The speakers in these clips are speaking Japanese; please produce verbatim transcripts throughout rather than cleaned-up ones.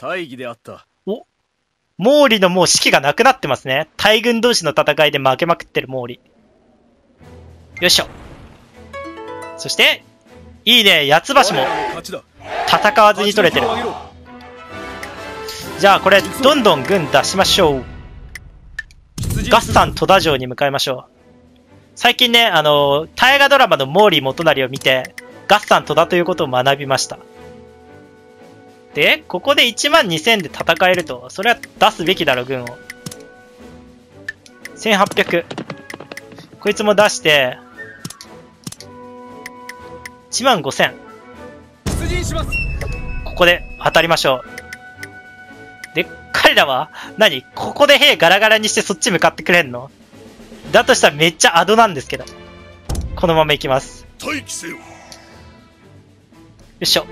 大義であった。 お、毛利のもう士気がなくなってますね。大軍同士の戦いで負けまくってる毛利。よいしょ。そして、いいね、八つ橋も戦わずに取れてる。じゃあこれ、どんどん軍出しましょう。ガッサン戸田城に向かいましょう。最近ね、あの、大河ドラマの毛利元就を見て、ガッサン戸田ということを学びました。で、ここでいちまんにせんで戦えると、それは出すべきだろ、軍を。せんはっぴゃく。こいつも出して、いちまんごせん。ここで当たりましょう。で、彼らは何ここで兵ガラガラにしてそっち向かってくれんの？だとしたらめっちゃアドなんですけど。このまま行きます。よいしょ。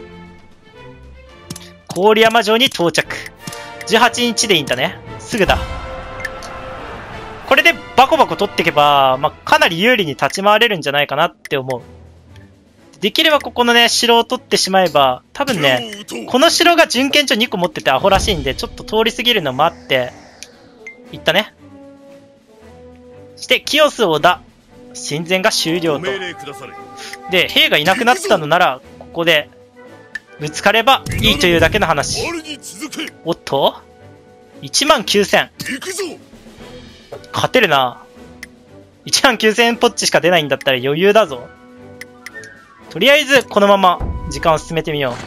郡山城に到着。じゅうはちにちでいいんだね。すぐだ。これでバコバコ取っていけば、まあ、かなり有利に立ち回れるんじゃないかなって思う。できればここのね、城を取ってしまえば、多分ね、この城が巡検所にこ持っててアホらしいんで、ちょっと通り過ぎるの待って、行ったね。そして、清須織田、親善が終了と。で、兵がいなくなったのなら、ここで、ぶつかればいいというだけの話。おっと ?いちまんきゅうせん。勝てるな。いちまんきゅうせんポッチしか出ないんだったら余裕だぞ。とりあえず、このまま時間を進めてみよ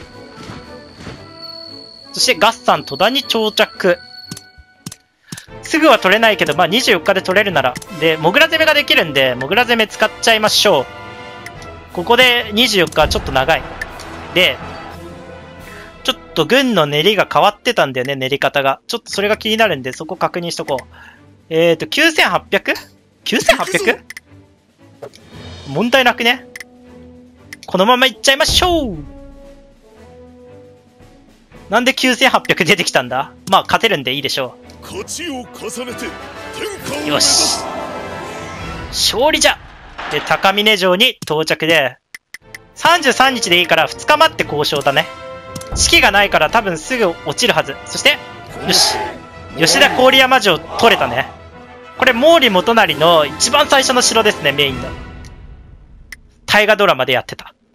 う。そして、ガッサン戸田に到着。すぐは取れないけど、まあにじゅうよっかで取れるなら。で、モグラ攻めができるんで、モグラ攻め使っちゃいましょう。ここでにじゅうよっかはちょっと長い。で、ちょっと軍の練りが変わってたんだよね、練り方が。ちょっとそれが気になるんで、そこ確認しとこう。えーと、きゅうせんはっぴゃく？ きゅうせんはっぴゃく？ 問題なくね？このままいっちゃいましょう。なんできゅうせんはっぴゃく出てきたんだ？まあ勝てるんでいいでしょう。よし。勝利じゃ。で、高峰城に到着で、さんじゅうさんにちでいいからふつか待って交渉だね。士気がないから多分すぐ落ちるはず。そして、よし。吉田郡山城取れたね。これ毛利元就の一番最初の城ですね、メインの。大河ドラマでやってた。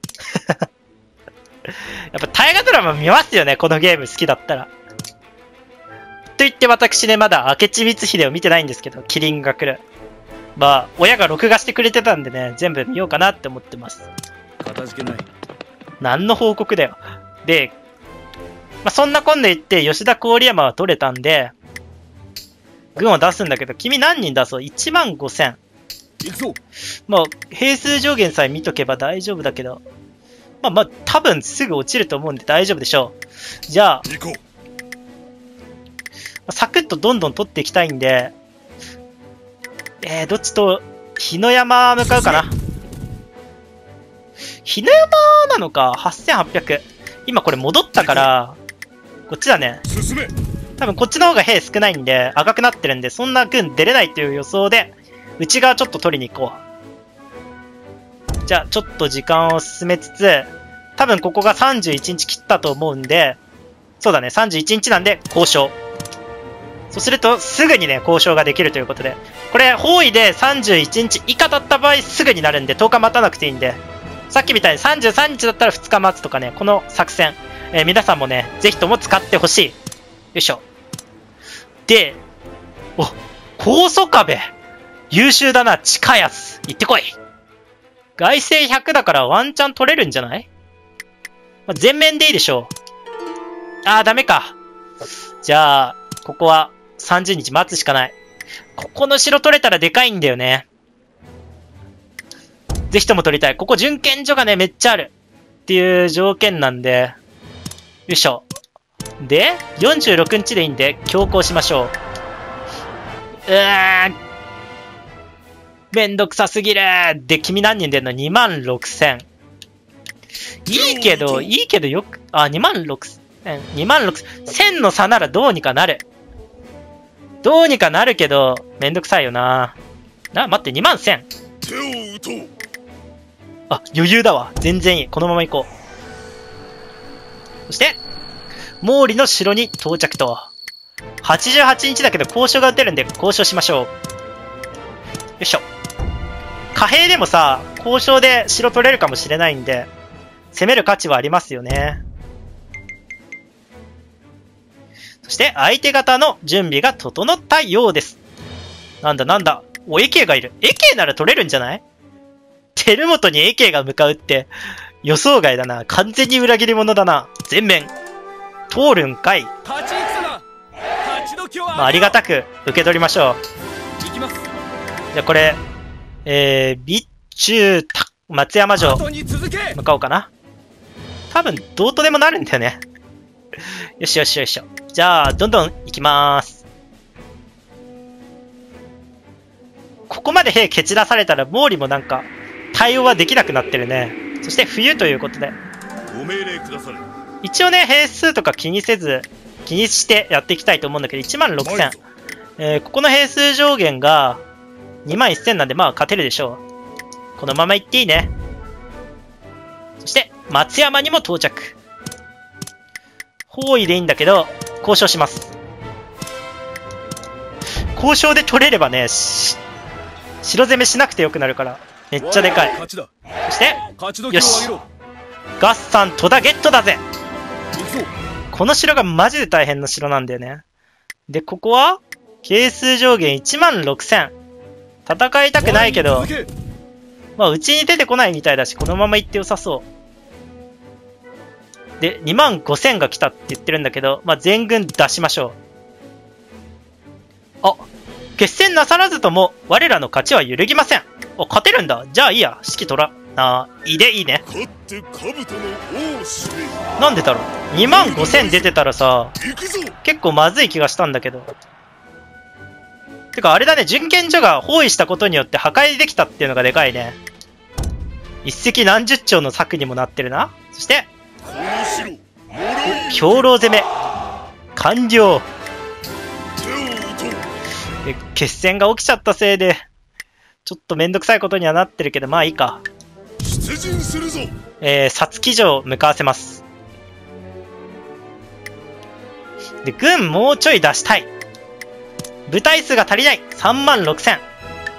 やっぱ大河ドラマ見ますよね、このゲーム好きだったら。と言って私ね、まだ明智光秀を見てないんですけど、キリンが来る。まあ、親が録画してくれてたんでね、全部見ようかなって思ってます。 片付けない。 何の報告だよ。で、まあ、そんなこんで言って、吉田郡山は取れたんで、軍を出すんだけど、君何人出そう ?いちまんごせん。 行くぞ。 まあ、兵数上限さえ見とけば大丈夫だけど、まあまあ、多分すぐ落ちると思うんで大丈夫でしょう。じゃあ、サクッとどんどん取っていきたいんで、えー、どっちと、日野山向かうかな。日野山なのか、はっせんはっぴゃく。今これ戻ったから、こっちだね。多分こっちの方が兵少ないんで、赤くなってるんで、そんな軍出れないという予想で、内側ちょっと取りに行こう。じゃあ、ちょっと時間を進めつつ、多分ここがさんじゅういちにち切ったと思うんで、そうだね、さんじゅういちにちなんで交渉。そうすると、すぐにね、交渉ができるということで。これ、包囲でさんじゅういちにち以下だった場合、すぐになるんで、とおか待たなくていいんで。さっきみたいにさんじゅうさんにちだったらふつか待つとかね、この作戦、えー、皆さんもね、ぜひとも使ってほしい。よいしょ。で、お、高祖壁。優秀だな、近安。行ってこい。外勢ひゃくだからワンチャン取れるんじゃない？まあ、全面でいいでしょう。あー、ダメか。じゃあ、ここはさんじゅうにち待つしかない。ここの城取れたらでかいんだよね。ぜひとも取りたい。ここ巡検所がね、めっちゃある。っていう条件なんで。よいしょ。で、よんじゅうろくにちでいいんで、強行しましょう。うーん。めんどくさすぎる。で、君何人出んの ?にまんろくせん。いいけど、いいけどよく、あ、にまんろくせん。にまんろくせんの差ならどうにかなる。どうにかなるけど、めんどくさいよな。な、待って、にまんせん。あ、余裕だわ。全然いい。このまま行こう。そして、 毛利の城に到着と。はちじゅうはちにちだけど交渉が打てるんで交渉しましょう。よいしょ。貨幣でもさ、交渉で城取れるかもしれないんで、攻める価値はありますよね。そして相手方の準備が整ったようです。なんだなんだ。お、エケイがいる。エケイなら取れるんじゃない？照本にエケイが向かうって予想外だな。完全に裏切り者だな。全面。通るんかい。まあ、ありがたく受け取りましょう。じゃあこれ、えー、備中松山城向かおうかな。多分どうとでもなるんだよね。よしよしよしよ。じゃあどんどん行きまーす。ここまで兵蹴散らされたら毛利もなんか対応はできなくなってるね。そして冬ということで、 ご命令くだされ。 一応ね兵数とか気にせず気にしてやっていきたいと思うんだけど、いちまんろくせん、えー、ここの兵数上限がにまんせんなんで、まあ勝てるでしょう。このまま行っていいね。そして松山にも到着。包囲でいいんだけど交渉します。交渉で取れればね、城攻めしなくてよくなるからめっちゃでかい。そしてよし、ガッサン戸田ゲットだぜ。この城がマジで大変な城なんだよね。でここは係数上限いちまんろくせん。戦いたくないけど、まあうちに出てこないみたいだし、このまま行って良さそう。でにまんごせんが来たって言ってるんだけど、まあ全軍出しましょう。あ、決戦なさらずとも我らの勝ちは揺るぎません。お、勝てるんだ。じゃあいいや、指揮取らあいいでいいね。なんでだろう、にまんごせん出てたらさ結構まずい気がしたんだけど。てかあれだね、準検所が包囲したことによって破壊できたっていうのがでかいね。一石何十鳥の策にもなってるな。そして兵糧攻め完了。で決戦が起きちゃったせいでちょっとめんどくさいことにはなってるけど、まあいいか。えー、皐月城向かわせます。で軍もうちょい出したい。部隊数が足りない。さんまんろくせん。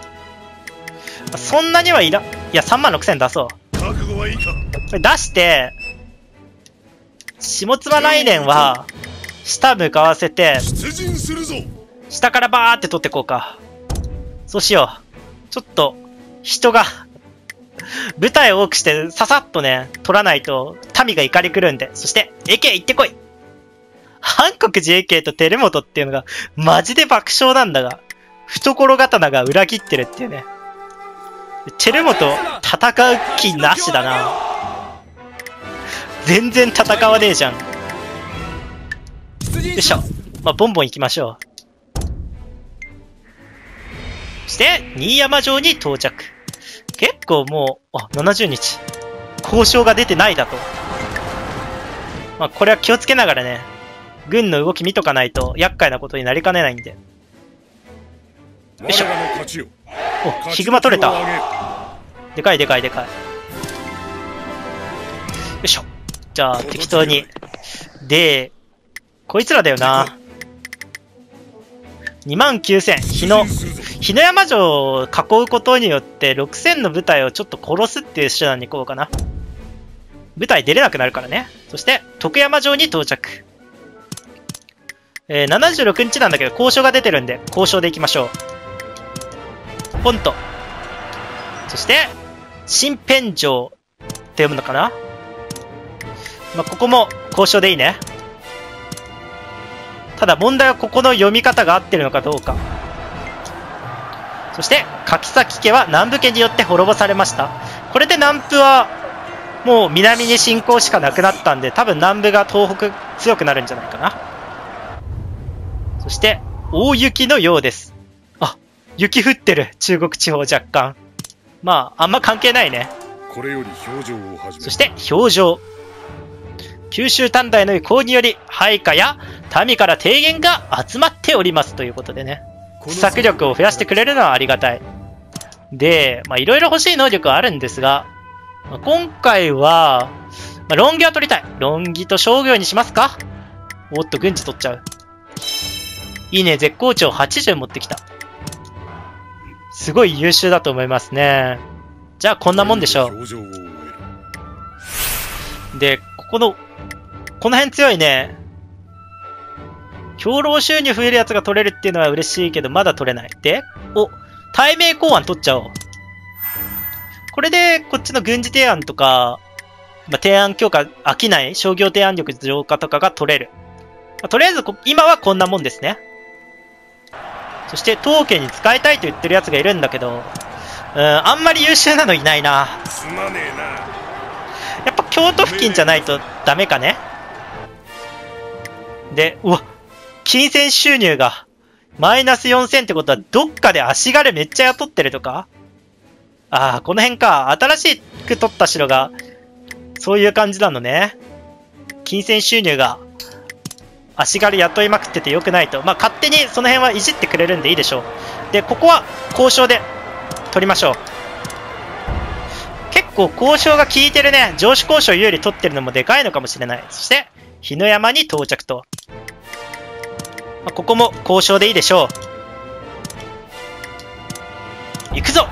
そんなにはいら、いやさんまんろくせん出そう。これ出して下妻来年は下向かわせて下からバーって取ってこうか。そうしよう。ちょっと人が部隊を多くしてささっとね取らないと民が怒り狂うんで。そしてエケ行ってこい。韓国自衛権と照本っていうのがマジで爆笑なんだが、懐刀が裏切ってるっていうね。照本戦う気なしだな。全然戦わねえじゃん。よいしょ。まあボンボン行きましょう。そして新山城に到着。結構もうあななじゅうにち交渉が出てないだと。まあこれは気をつけながらね軍の動き見とかないと厄介なことになりかねないんで。よいしょ。お、ヒグマ取れた。でかいでかいでかい。よいしょ。じゃあ適当に。でこいつらだよな。にまんきゅうせん。日野日野山城を囲うことによってろくせんの部隊をちょっと殺すっていう手段に行こうかな。部隊出れなくなるからね。そして徳山城に到着。えー、ななじゅうろくにちなんだけど交渉が出てるんで交渉でいきましょう。ポンと。そして新編城って読むのかな。まあ、ここも交渉でいいね。ただ問題はここの読み方が合ってるのかどうか。そして柿崎家は南部家によって滅ぼされました。これで南部はもう南に侵攻しかなくなったんで、多分南部が東北強くなるんじゃないかな。そして大雪のようです。あ、雪降ってる。中国地方若干。まああんま関係ないね。 これより表情を始め。 そして表情。九州短大の意向により配下や民から提言が集まっておりますということでね、施策力を増やしてくれるのはありがたい。で、まあいろいろ欲しい能力はあるんですが、まあ、今回は、まあ、論議は取りたい。論議と商業にしますか。 おっと、軍事取っちゃう。いいね、絶好調はちじゅう持ってきた。すごい優秀だと思いますね。じゃあ、こんなもんでしょう。で、ここの、この辺強いね。兵糧収入増えるやつが取れるっていうのは嬉しいけど、まだ取れない。で、お、対名公安取っちゃおう。これで、こっちの軍事提案とか、まあ、提案強化、飽きない商業提案力増加とかが取れる。まあ、とりあえずこ、今はこんなもんですね。そして、当家に使いたいと言ってるやつがいるんだけど、うん、あんまり優秀なのいないな。 すまねえな。 やっぱ京都付近じゃないとダメかね。で、うわ、金銭収入がマイナスよんせんってことは、どっかで足軽めっちゃ雇ってるとか。ああ、この辺か。新しく取った城が、そういう感じなのね。金銭収入が、足軽雇いまくっててよくないと。まあ、勝手にその辺はいじってくれるんでいいでしょう。で、ここは交渉で取りましょう。結構交渉が効いてるね。上司交渉有利取ってるのもでかいのかもしれない。そして、日の山に到着と。まあ、ここも交渉でいいでしょう。行くぞ！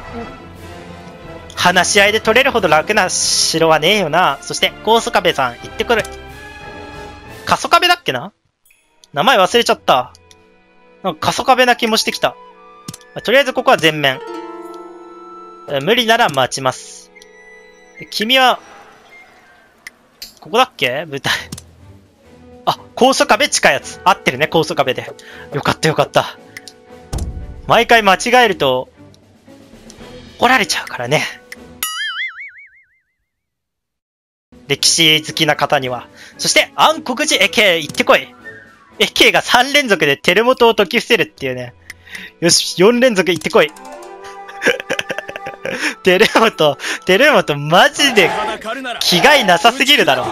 話し合いで取れるほど楽な城はねえよな。そして、高祖壁さん、行ってくる。過疎壁だっけな？名前忘れちゃった。なんか過疎壁な気もしてきた。まあ、とりあえずここは全面。無理なら待ちます。で君は、ここだっけ舞台。あ、高祖壁近いやつ。合ってるね、高祖壁で。よかったよかった。毎回間違えると、怒られちゃうからね。歴史好きな方には。そして、暗黒寺エケ行ってこい。エケがさん連続でテルモトを解き伏せるっていうね。よし、よん連続行ってこい。テルモト、テルモトマジで気概なさすぎるだろ。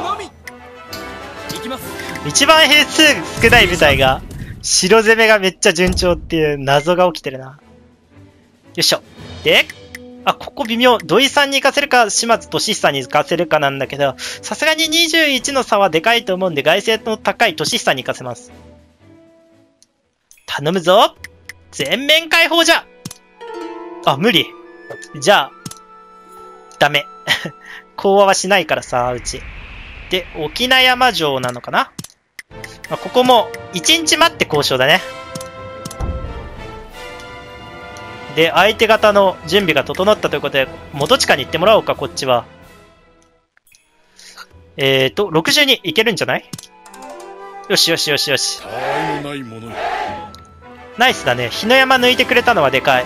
一番兵数少ない部隊が、城攻めがめっちゃ順調っていう謎が起きてるな。よいしょ。で、あ、ここ微妙。土井さんに行かせるか、島津俊久に行かせるかなんだけど、さすがににじゅういちの差はでかいと思うんで、外勢の高い俊久に行かせます。頼むぞ！全面解放じゃ！あ、無理。じゃあ、ダメ。講和はしないからさ、うち。で、沖縄山城なのかな？まあ、ここも、いちにち待って交渉だね。で、相手方の準備が整ったということで、元近に行ってもらおうか、こっちは。えーと、ろくじゅうにいけるんじゃない？よしよしよしよし。ナイスだね。日の山抜いてくれたのはでかい。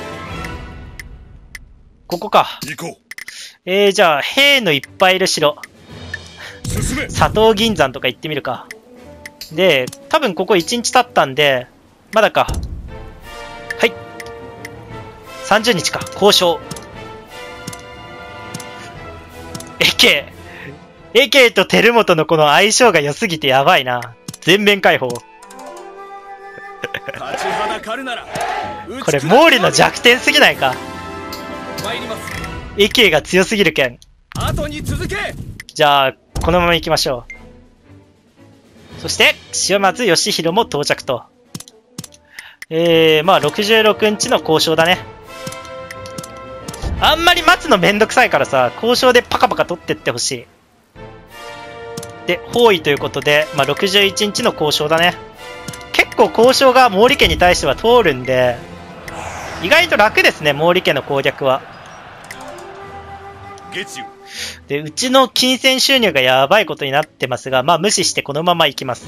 ここか。えー、じゃあ、兵のいっぱいいる城。佐藤銀山とか行ってみるか。で、多分ここいちにち経ったんで、まだか。はい。さんじゅうにちか。交渉。エケー。エケーとテルモトのこの相性が良すぎてやばいな。全面解放。これ、毛利の弱点すぎないか。エケーが強すぎるけん。じゃあ、このまま行きましょう。そして、塩松義弘も到着と。えー、まあ、ろくじゅうろくにちの交渉だね。あんまり待つのめんどくさいからさ、交渉でパカパカ取ってってほしい。で、包囲ということで、まあ、ろくじゅういちにちの交渉だね。結構交渉が毛利家に対しては通るんで、意外と楽ですね、毛利家の攻略は。で、うちの金銭収入がやばいことになってますが、まあ無視してこのまま行きます。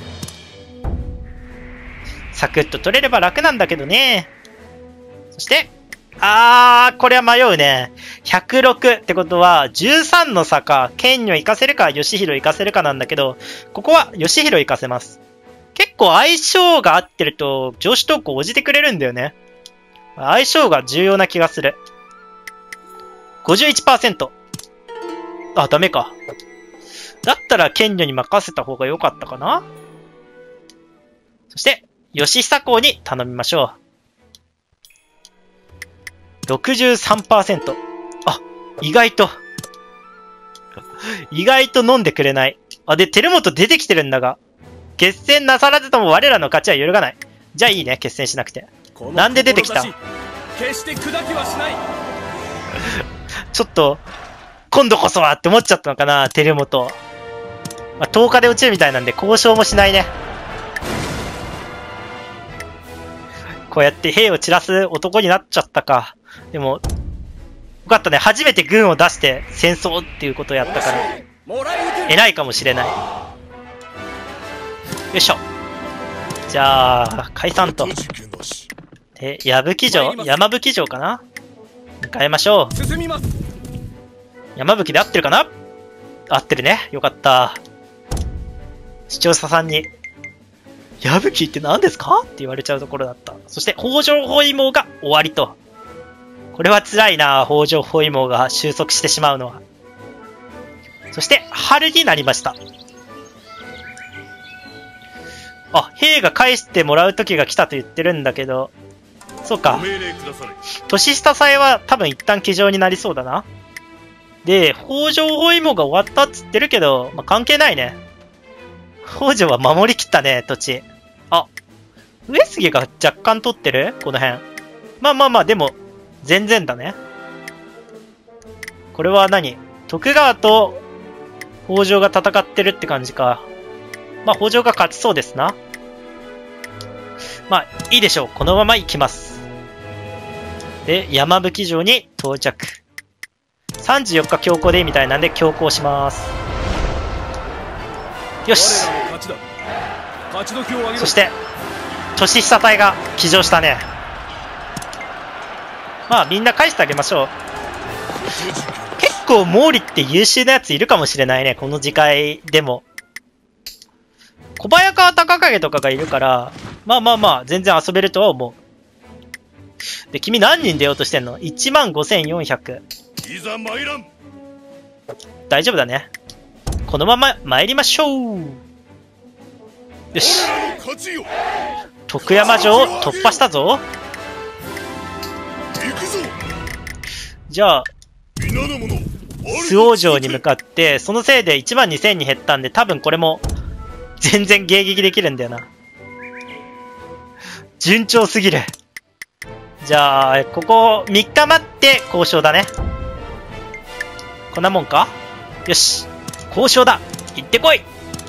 サクッと取れれば楽なんだけどね。そして、あー、これは迷うね。ひゃくろくってことは、じゅうさんの差か、剣女行かせるか、義弘行かせるかなんだけど、ここは義弘行かせます。結構相性が合ってると、上司投稿応じてくれるんだよね。相性が重要な気がする。ごじゅういちパーセント。あ、ダメか。だったら剣女に任せた方が良かったかな。そして、義久公に頼みましょう。ろくじゅうさんパーセント。あ、意外と。意外と飲んでくれない。あ、で、テルモト出てきてるんだが。 決戦なさらずとも我らの勝ちは揺るがない。じゃあいいね、決戦しなくて。なんで出てきた？ 決して砕きはしない。 ちょっと、今度こそはって思っちゃったのかな、照本。まあ、とおかで落ちるみたいなんで交渉もしないね。こうやって兵を散らす男になっちゃったか。でも、よかったね。初めて軍を出して戦争っていうことをやったから、偉いかもしれない。よいしょ。じゃあ、解散と。で、矢吹城山吹城かな、向かいましょう。山吹で合ってるかな、合ってるね。よかった。視聴者さんに、矢吹って何ですかって言われちゃうところだった。そして、北条包囲網が終わりと。これは辛いな、北条包囲網が収束してしまうのは。そして、春になりました。あ、兵が返してもらう時が来たと言ってるんだけど、そうか。年下祭は多分一旦騎乗になりそうだな。で、北条包囲網が終わったっつってるけど、まあ、関係ないね。北条は守りきったね、土地。あ、上杉が若干取ってるこの辺。まあまあまあ、でも、全然だね。これは何？徳川と北条が戦ってるって感じか。まあ、北条が勝ちそうですな。まあ、いいでしょう。このまま行きます。で、山吹城に到着。さんじゅうよっか強行でいいみたいなんで強行します。よし。そして、年下隊が騎乗したね。まあみんな返してあげましょう。結構毛利って優秀なやついるかもしれないね、この次回でも。小早川隆景とかがいるから、まあまあまあ全然遊べるとは思う。で、君何人出ようとしてんの？ いちまんごせんよんひゃく。大丈夫だね。このまま参りましょう。よし。徳山城を突破したぞ。じゃあ、周防城に向かって、そのせいでいちまんにせんに減ったんで、多分これも全然迎撃できるんだよな。順調すぎる。じゃあ、ここみっか待って交渉だね。こんなもんか？よし。交渉だ。行ってこい。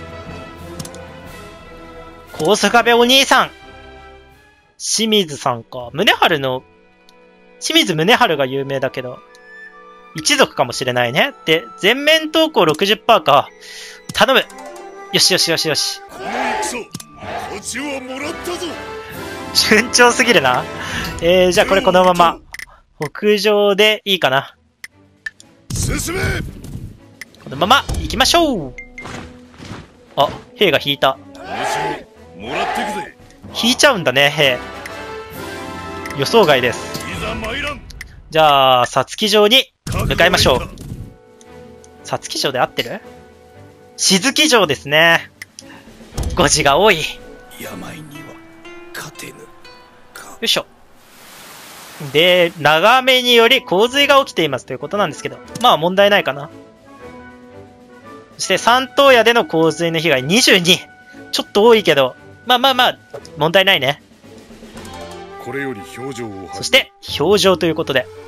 高須壁お兄さん。清水さんか。宗春の、清水宗春が有名だけど、一族かもしれないね。で、全面投降 ろくじゅっパーセント か。頼む。よしよしよしよし。 この戦、勝ちはもらったぞ。 順調すぎるな。えー、じゃあこれこのまま、北上でいいかな。 進め。 このまま行きましょう。あ、兵が引いた。 もらってくぜ。 引いちゃうんだね、兵。予想外です。じゃあ、皐月城に向かいましょう。皐月城で合ってる？静木城ですね。誤字が多い。 病には勝てぬか。 よいしょ。で、長雨により洪水が起きていますということなんですけど、まあ問題ないかな。そして三島屋での洪水の被害にじゅうに。ちょっと多いけど、まあまあまあ、問題ないね。 これより表情を。 そして、表情ということで。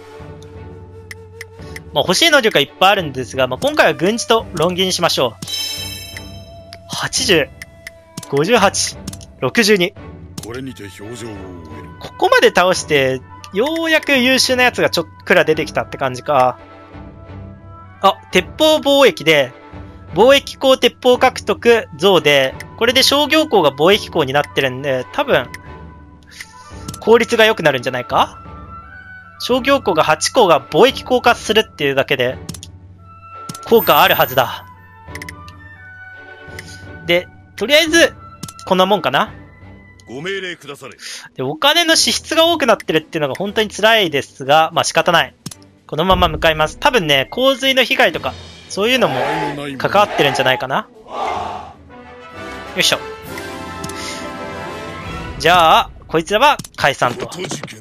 まあ欲しい能力がいっぱいあるんですが、まあ今回は軍事と論議にしましょう。はちじゅう、ごじゅうはち、ろくじゅうに。 これにて表情を終える。 ここまで倒して、ようやく優秀なやつがちょっくら出てきたって感じか。あ、鉄砲貿易で、貿易港鉄砲獲得増で、これで商業港が貿易港になってるんで、多分、効率が良くなるんじゃないか？商業港がはちこうが貿易港化するっていうだけで、効果あるはずだ。で、とりあえず、こんなもんかな？ ご命令くだされ。 で、お金の支出が多くなってるっていうのが本当に辛いですが、まあ仕方ない。このまま向かいます。多分ね、洪水の被害とか、そういうのも関わってるんじゃないかな。よいしょ。じゃあ、こいつらは解散と。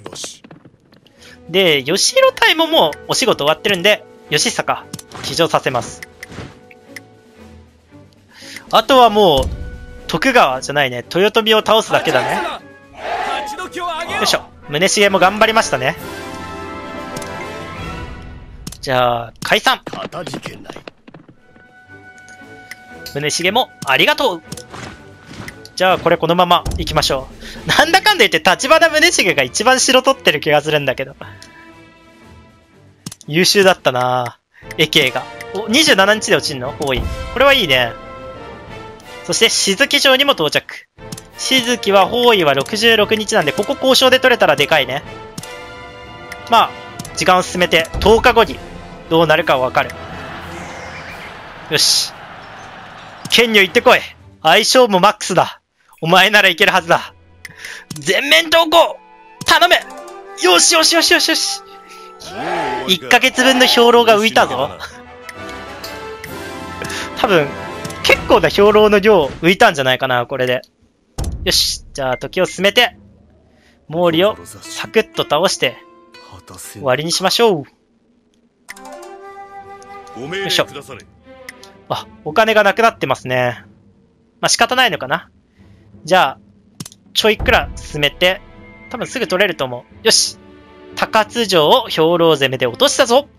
で、吉弘隊ももうお仕事終わってるんで、吉坂、騎乗させます。あとはもう、 徳川じゃないね。豊臣を倒すだけだね。よいしょ。宗重も頑張りましたね。じゃあ、解散。宗重もありがとう。じゃあ、これこのまま行きましょう。なんだかんだ言って、立花宗重が一番城取ってる気がするんだけど。優秀だったなぁ。エケイが。お、にじゅうしちにちで落ちんの多い。これはいいね。そして、静木城にも到着。静木は包囲はろくじゅうろくにちなんで、ここ交渉で取れたらでかいね。まあ、時間を進めて、とおかごにどうなるかわかる。よし。剣女行ってこい。相性もマックスだ。お前ならいけるはずだ。全面投降頼め。よしよしよしよしよし。いっかげつぶんの兵糧が浮いたぞ。多分、結構な兵糧の量浮いたんじゃないかな、これで。よし。じゃあ、時を進めて、毛利をサクッと倒して、終わりにしましょう。よいしょ。あ、お金がなくなってますね。まあ、仕方ないのかな。じゃあ、ちょいくら進めて、多分すぐ取れると思う。よし。高津城を兵糧攻めで落としたぞ。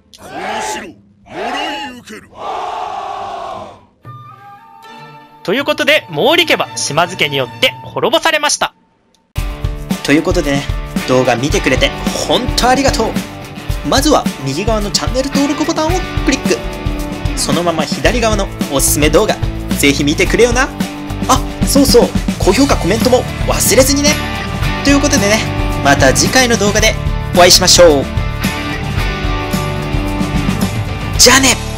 ということで、毛利家は島津家によって滅ぼされました。 ということでね、動画見てくれて本当ありがとう。まずは右側のチャンネル登録ボタンをクリック。そのまま左側のおすすめ動画、ぜひ見てくれよな。あ、そうそう、高評価コメントも忘れずにね。ということでね、また次回の動画でお会いしましょう。じゃあね。